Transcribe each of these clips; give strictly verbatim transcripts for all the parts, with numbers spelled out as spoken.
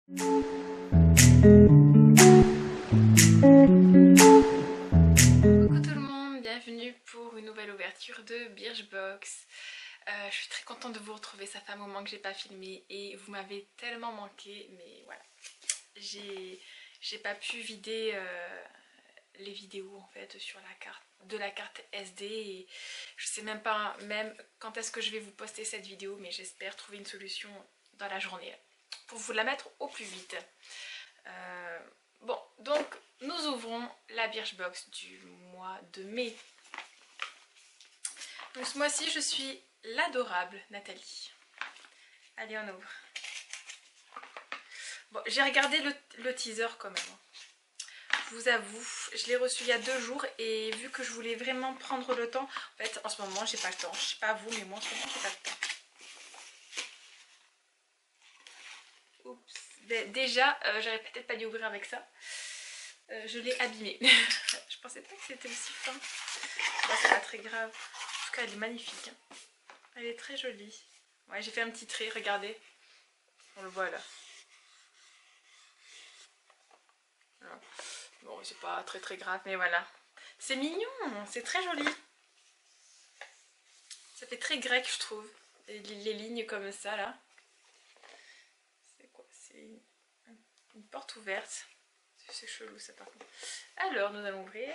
tout le monde, bienvenue pour une nouvelle ouverture de Birchbox. Euh, je suis très contente de vous retrouver, ça fait un moment que j'ai pas filmé et vous m'avez tellement manqué, mais voilà. J'ai j'ai pas pu vider euh, les vidéos en fait sur la carte de la carte S D et je sais même pas même quand est-ce que je vais vous poster cette vidéo, mais j'espère trouver une solution dans la journée pour vous la mettre au plus vite. Euh, bon, donc nous ouvrons la Birchbox du mois de mai. Donc ce mois-ci, je suis l'adorable Nathalie. Allez, on ouvre. Bon, j'ai regardé le, le teaser quand même. Je vous avoue, je l'ai reçu il y a deux jours et vu que je voulais vraiment prendre le temps, en fait, en ce moment, j'ai pas le temps. Je sais pas vous, mais moi, en ce moment, j'ai pas le temps. Oups. Déjà, euh, j'aurais peut-être pas dû ouvrir avec ça. Euh, je l'ai abîmé. Je pensais pas que c'était aussi fin. Bon, c'est pas très grave. En tout cas, elle est magnifique. Elle est très jolie. Ouais, j'ai fait un petit trait, regardez. On le voit là. Voilà. Bon, c'est pas très très grave, mais voilà. C'est mignon, c'est très joli. Ça fait très grec, je trouve. Les, les lignes comme ça, là. C'est quoi? C'est une, une porte ouverte. C'est chelou, ça, par contre. Alors, nous allons ouvrir.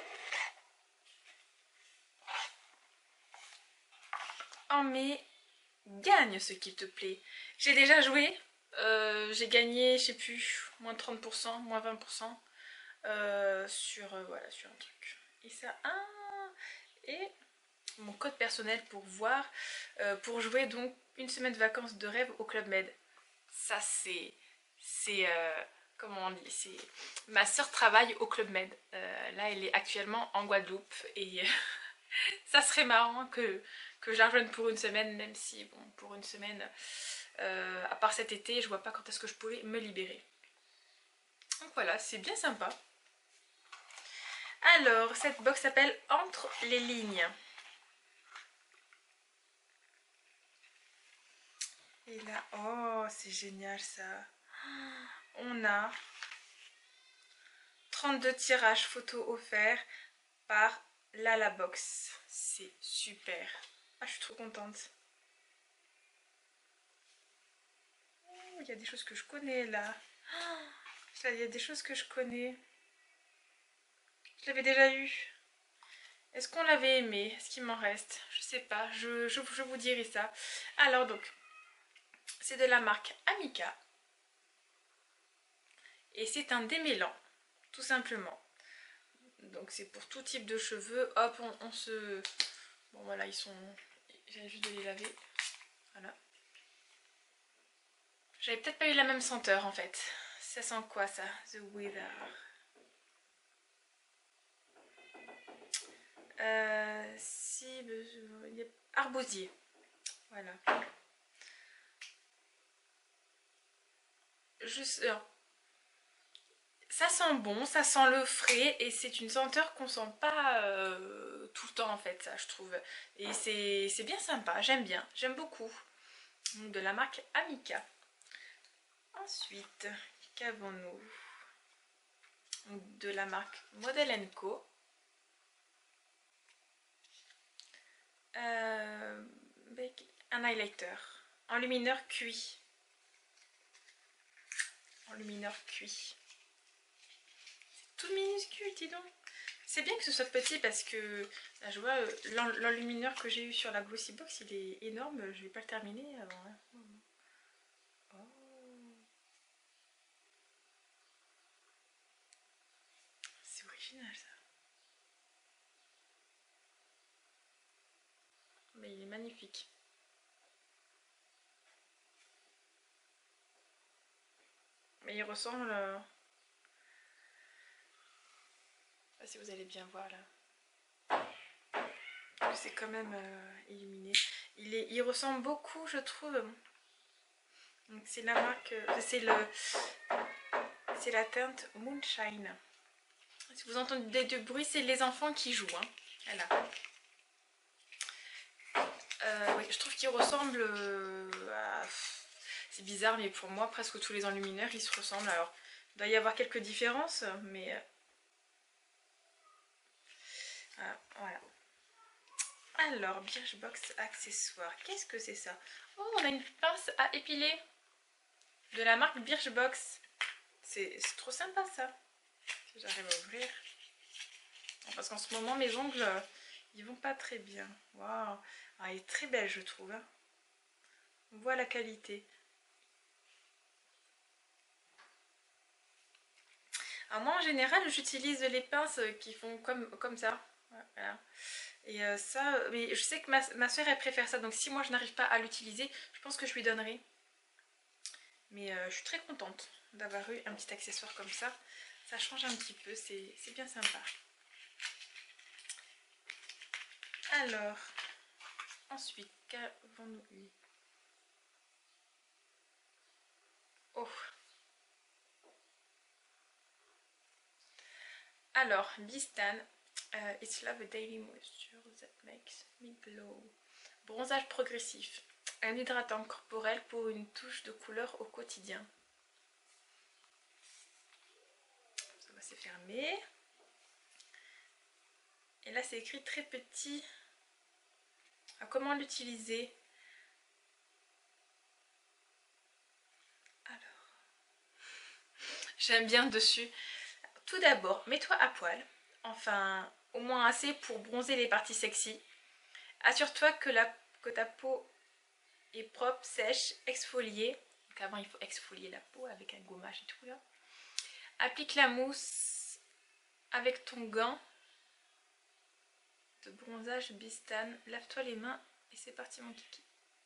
En mai, gagne ce qu'il te plaît. J'ai déjà joué. Euh, j'ai gagné, je sais plus, moins trente pour cent, moins vingt pour cent. Euh, sur, euh, voilà, sur un truc. Et ça, ah, et mon code personnel pour voir, euh, pour jouer donc une semaine de vacances de rêve au Club Med. Ça c'est, c'est, euh, comment on dit, c'est, ma soeur travaille au Club Med. Euh, là elle est actuellement en Guadeloupe et ça serait marrant que, que je la rejoigne pour une semaine, même si, bon, pour une semaine, euh, à part cet été, je vois pas quand est-ce que je pourrais me libérer. Donc voilà, c'est bien sympa. Alors, cette box s'appelle Entre les lignes. Et là, oh, c'est génial ça. On a trente-deux tirages photos offerts par Lala Box. C'est super. Ah, je suis trop contente. Oh, il y a des choses que je connais là. Oh, il y a des choses que je connais. Je l'avais déjà eu. Est-ce qu'on l'avait aimé? Est-ce qu'il m'en reste? Je sais pas, je, je, je vous dirai ça. Alors donc, c'est de la marque Amica. Et c'est un démêlant, tout simplement. Donc c'est pour tout type de cheveux. Hop, on, on se... Bon voilà, ils sont... J'ai juste de les laver. Voilà. J'avais peut-être pas eu la même senteur en fait. Ça sent quoi ça? The Wither. Euh, si... Arbosier. Voilà. Juste... Alors, ça sent bon, ça sent le frais et c'est une senteur qu'on sent pas euh, tout le temps en fait, ça je trouve. Et c'est bien sympa, j'aime bien, j'aime beaucoup. De la marque Amica. Ensuite, qu'avons-nous? De la marque Model and Co. Euh, un highlighter. Enlumineur cuit. Enlumineur cuit. C'est tout minuscule, dis donc. C'est bien que ce soit petit parce que là, je vois l'enlumineur que j'ai eu sur la Glossy Box, il est énorme. Je vais pas le terminer avant. Hein. Oh. C'est original ça. Mais il est magnifique. Mais il ressemble... Euh... Je sais pas si vous allez bien voir là. C'est quand même euh, illuminé. Il, est, il ressemble beaucoup, je trouve. Donc c'est la marque... Euh, c'est le... C'est la teinte Moonshine. Si vous entendez du bruit, c'est les enfants qui jouent. Hein. Voilà. Euh, oui, je trouve qu'il ressemble à... C'est bizarre, mais pour moi, presque tous les enlumineurs, ils se ressemblent. Alors, il doit y avoir quelques différences, mais... Ah, voilà. Alors, Birchbox accessoires. Qu'est-ce que c'est ça? Oh, on a une pince à épiler de la marque Birchbox. C'est trop sympa ça. Si j'arrive à ouvrir. Parce qu'en ce moment, mes ongles, ils vont pas très bien. Waouh. Ah, elle est très belle, je trouve. Hein. On voit la qualité. Alors moi, en général, j'utilise les pinces qui font comme, comme ça. Voilà. Et euh, ça, mais je sais que ma, ma soeur elle préfère ça, donc si moi je n'arrive pas à l'utiliser, je pense que je lui donnerai. Mais euh, je suis très contente d'avoir eu un petit accessoire comme ça. Ça change un petit peu, c'est bien sympa. Alors, ensuite, qu'avons-nous eu? Oh! Alors, Bistan, uh, It's Love a Daily Moisture that makes me glow. Bronzage progressif. Un hydratant corporel pour une touche de couleur au quotidien. Ça va se fermer. Et là, c'est écrit très petit. Alors, comment l'utiliser? Alors, j'aime bien dessus. Tout d'abord, mets-toi à poil. Enfin, au moins assez pour bronzer les parties sexy. Assure-toi que, la, que ta peau est propre, sèche, exfoliée. Donc avant, il faut exfolier la peau avec un gommage et tout là. Applique la mousse avec ton gant de bronzage Bistan. Lave-toi les mains et c'est parti mon kiki.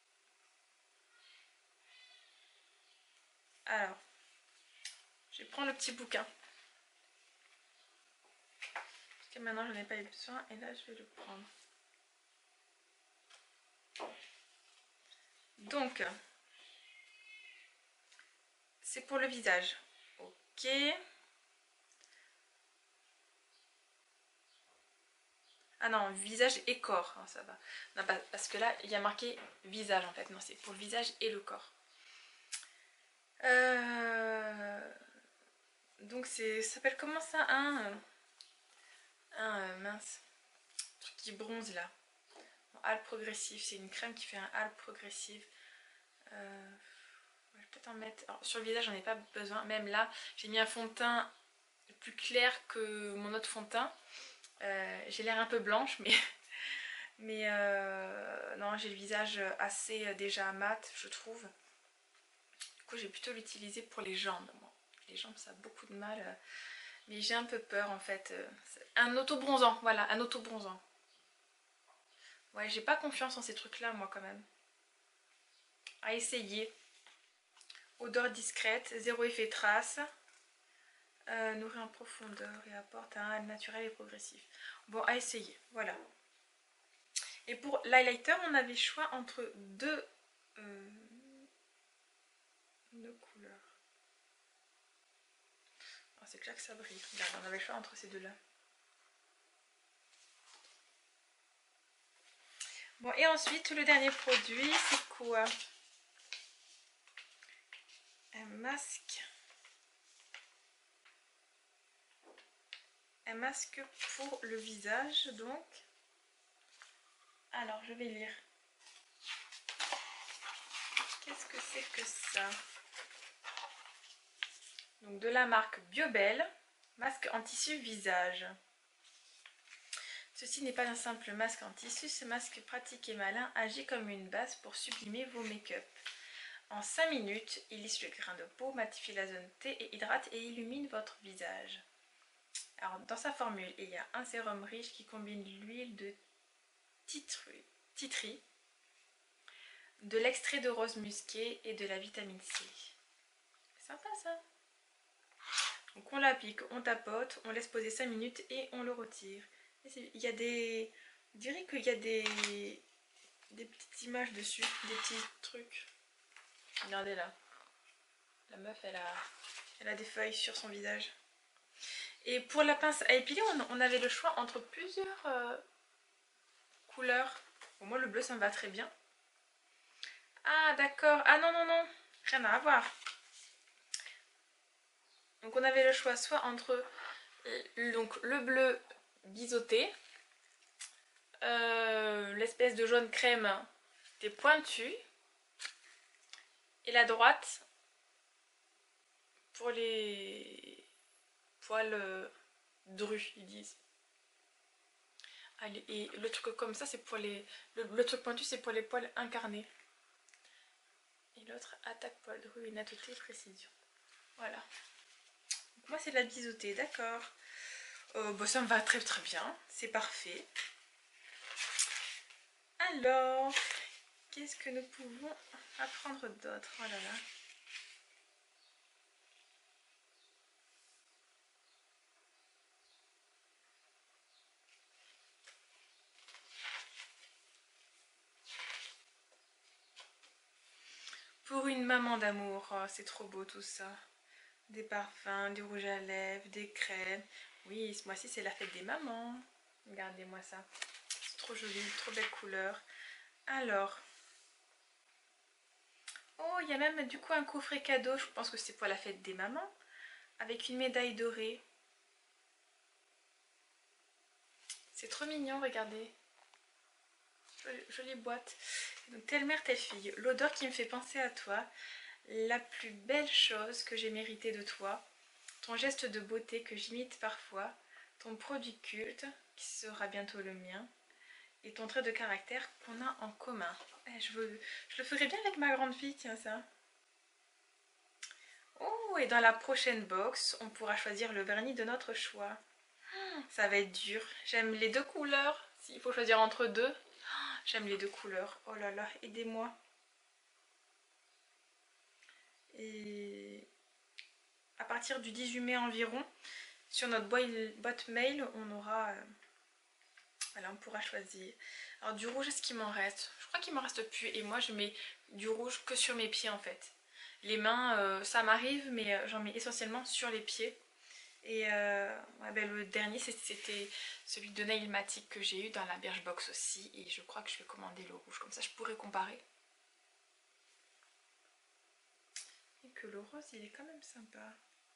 Alors, je vais prendre le petit bouquin. Parce que maintenant, je n'en ai pas besoin et là, je vais le prendre. Donc, c'est pour le visage. Ok. Ah non, visage et corps, hein, ça va. Non, parce que là, il y a marqué visage en fait. Non, c'est pour le visage et le corps. Euh... Donc, ça s'appelle comment ça? Un, un euh, mince, truc qui bronze là. Bon, hâle progressive, c'est une crème qui fait un hâle progressive. Euh... Je vais peut-être en mettre. Alors, sur le visage, j'en ai pas besoin. Même là, j'ai mis un fond de teint plus clair que mon autre fond de teint. Euh, j'ai l'air un peu blanche, mais, mais euh, non, j'ai le visage assez déjà mat, je trouve. Du coup, j'ai plutôt l'utiliser pour les jambes. Moi. Les jambes, ça a beaucoup de mal, mais j'ai un peu peur en fait. Un auto-bronzant, voilà, un auto-bronzant. Ouais, j'ai pas confiance en ces trucs-là, moi, quand même. À essayer. Odeur discrète, zéro effet trace. Euh, nourrit en profondeur et apporte un hâle naturel et progressif. Bon, à essayer, voilà. Et pour l'highlighter, on avait le choix entre deux, euh, deux couleurs. Oh, c'est clair que ça brille. Regarde, on avait le choix entre ces deux-là. Bon, et ensuite, le dernier produit, c'est quoi? Un masque. Un masque pour le visage, donc. Alors, je vais lire. Qu'est-ce que c'est que ça? Donc, de la marque Biobel, masque en tissu visage. Ceci n'est pas un simple masque en tissu, ce masque pratique et malin agit comme une base pour sublimer vos make-up. En cinq minutes, il lisse le grain de peau, matifie la zone T et hydrate et illumine votre visage. Alors, dans sa formule, il y a un sérum riche qui combine l'huile de titri, de l'extrait de rose musqué et de la vitamine C. C'est sympa ça. Donc on l'applique, on tapote, on laisse poser cinq minutes et on le retire. Il y a des... On dirait qu'il y a des... des petites images dessus, des petits trucs. Regardez là. La meuf, elle a, elle a des feuilles sur son visage. Et pour la pince à épiler, on, on avait le choix entre plusieurs euh, couleurs. Bon, moi, le bleu, ça me va très bien. Ah, d'accord. Ah non, non, non. rien à voir. Donc on avait le choix soit entre donc, le bleu biseauté, euh, l'espèce de jaune crème des pointus, et la droite pour les poils drus, ils disent. Et le truc comme ça, c'est pour les... Le, le truc pointu, c'est pour les poils incarnés. Et l'autre, attaque poil dru et netteté et précision. Voilà. Donc moi, c'est de la biseauté, d'accord. Euh, bah, ça me va très très bien. C'est parfait. Alors, qu'est-ce que nous pouvons apprendre d'autre? Oh là là. Pour une maman d'amour, oh, c'est trop beau tout ça. Des parfums, du rouge à lèvres, des crèmes. Oui, ce mois-ci c'est la fête des mamans. Regardez-moi ça. C'est trop joli, trop belle couleur. Alors. Oh, il y a même du coup un coffret cadeau. Je pense que c'est pour la fête des mamans. Avec une médaille dorée. C'est trop mignon, regardez. Jolie, jolie boîte. Donc, telle mère, telle fille. L'odeur qui me fait penser à toi. La plus belle chose que j'ai méritée de toi. Ton geste de beauté que j'imite parfois. Ton produit culte qui sera bientôt le mien. Et ton trait de caractère qu'on a en commun. Eh, je, veux, je le ferai bien avec ma grande fille, tiens ça. Oh, et dans la prochaine box, on pourra choisir le vernis de notre choix. Ça va être dur. J'aime les deux couleurs. S'il faut choisir entre deux, j'aime les deux couleurs. Oh là là, aidez-moi. Et à partir du dix-huit mai environ, sur notre boîte mail, on aura... Voilà, on pourra choisir. Alors du rouge, est-ce qu'il m'en reste? Je crois qu'il m'en reste plus. Et moi, je mets du rouge que sur mes pieds en fait. Les mains, euh, ça m'arrive, mais j'en mets essentiellement sur les pieds. Et euh, ouais, ben, le dernier, c'était celui de Nailmatic que j'ai eu dans la Birchbox aussi. Et je crois que je vais commander le rouge. Comme ça, je pourrais comparer. Et que le rose, il est quand même sympa.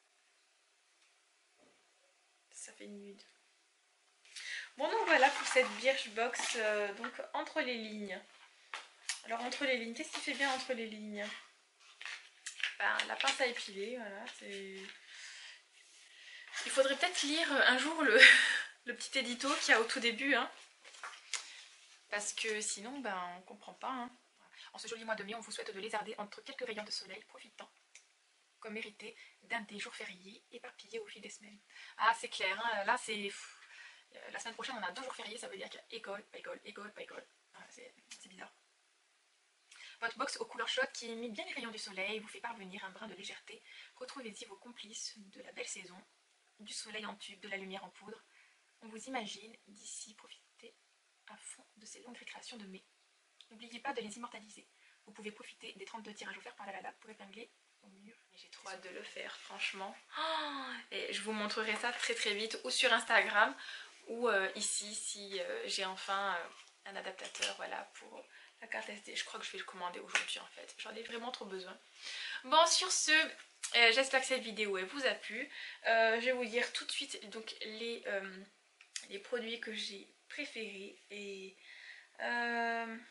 Ça fait nude. Bon, donc voilà pour cette Birchbox. Euh, donc, entre les lignes. Alors, entre les lignes, qu'est-ce qui fait bien entre les lignes? Ben, la pince à épiler, voilà. C'est... Il faudrait peut-être lire un jour le, le petit édito qu'il y a au tout début, hein, parce que sinon, ben, on comprend pas. Hein. En ce joli mois de mai, on vous souhaite de lézarder entre quelques rayons de soleil, profitant, comme mérité, d'un des jours fériés éparpillés au fil des semaines. Ah, c'est clair, hein, là, c'est... La semaine prochaine, on a deux jours fériés, ça veut dire qu'il y a école, pas école, école, pas école. Ah, c'est bizarre. Votre box aux couleurs chaudes qui imite bien les rayons du soleil vous fait parvenir un brin de légèreté. Retrouvez-y vos complices de la belle saison, du soleil en tube, de la lumière en poudre. On vous imagine d'ici profiter à fond de ces longues récréations de mai. N'oubliez pas de les immortaliser. Vous pouvez profiter des trente-deux tirages offerts par la Lala pour épingler au mur. J'ai trop hâte de le faire, franchement. Oh, et je vous montrerai ça très très vite, ou sur Instagram, ou euh, ici, si euh, j'ai enfin euh, un adaptateur, voilà, pour la carte S D. Je crois que je vais le commander aujourd'hui en fait. J'en ai vraiment trop besoin. Bon, sur ce... Euh, j'espère que cette vidéo elle vous a plu. Euh, je vais vous dire tout de suite donc les, euh, les produits que j'ai préférés. Et euh... moi,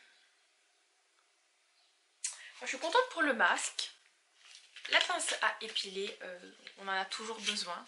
je suis contente pour le masque. La pince à épiler, euh, on en a toujours besoin.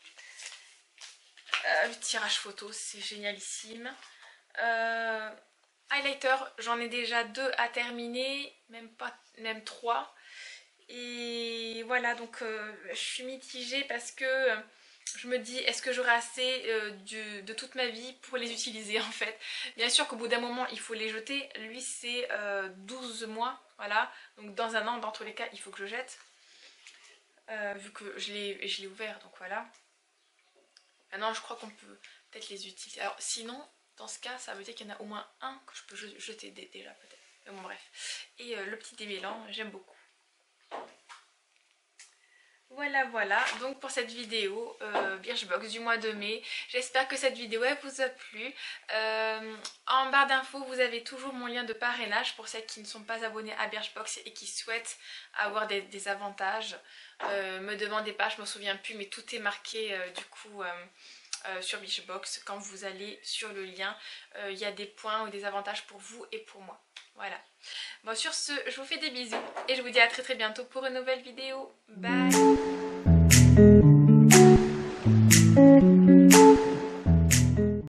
Euh, le tirage photo, c'est génialissime. Euh, highlighter, j'en ai déjà deux à terminer, même pas, même trois. Et voilà, donc euh, je suis mitigée parce que euh, je me dis, est-ce que j'aurai assez euh, du, de toute ma vie pour les utiliser en fait. Bien sûr qu'au bout d'un moment, il faut les jeter. Lui, c'est euh, douze mois, voilà. Donc dans un an, dans tous les cas, il faut que je jette. Euh, vu que je l'ai ouvert, donc voilà. Maintenant, je crois qu'on peut peut-être les utiliser. Alors sinon, dans ce cas, ça veut dire qu'il y en a au moins un que je peux jeter déjà peut-être. Mais bon, bref. Et euh, le petit démêlant, j'aime beaucoup. Voilà, voilà, donc pour cette vidéo euh, Birchbox du mois de mai, j'espère que cette vidéo elle vous a plu. Euh, en barre d'infos, vous avez toujours mon lien de parrainage pour celles qui ne sont pas abonnées à Birchbox et qui souhaitent avoir des, des avantages. Euh, me demandez pas, je me souviens plus, mais tout est marqué euh, du coup euh, euh, sur Birchbox. Quand vous allez sur le lien, euh, il y a des points ou des avantages pour vous et pour moi. Voilà. Bon, sur ce, je vous fais des bisous et je vous dis à très très bientôt pour une nouvelle vidéo. Bye!